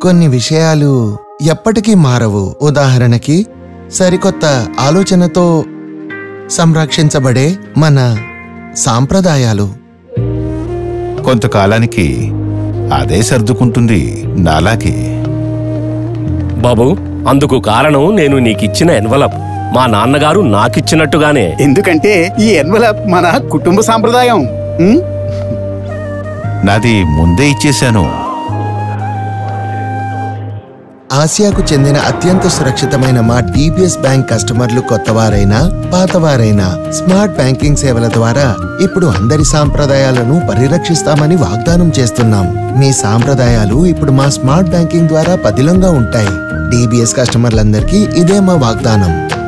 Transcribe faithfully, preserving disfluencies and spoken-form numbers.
కొన్ని విషయాలు ఎప్పటికీ మారవు. ఉదాహరణకి సరికొత్త ఆలోచనతో సంరక్షించబడే మన సాంప్రదాయాలు. కొంతకాలానికి అదే సర్దుకుంటుంది నాలాగే. బాబు, అందుకు కారణం నేను నీకిచ్చిన ఎన్వలప్ మా నాన్నగారు నాకిచ్చినట్టుగానే. ఎందుకంటే ఈ ఎన్వలప్ మన కుటుంబ సాంప్రదాయం. నాది ముందే ఇచ్చేశాను. ఆసియాకు చెందిన అత్యంత సురక్షితమైన మా డీబీఎస్ బ్యాంక్ కస్టమర్లు కొత్తవారైనా పాతవారైనా స్మార్ట్ బ్యాంకింగ్ సేవల ద్వారా ఇప్పుడు అందరి సాంప్రదాయాలను పరిరక్షిస్తామని వాగ్దానం చేస్తున్నాం. మీ సాంప్రదాయాలు ఇప్పుడు మా స్మార్ట్ బ్యాంకింగ్ ద్వారా పదిలంగా ఉంటాయి. డీబీఎస్ కస్టమర్లందరికీ ఇదే మా వాగ్దానం.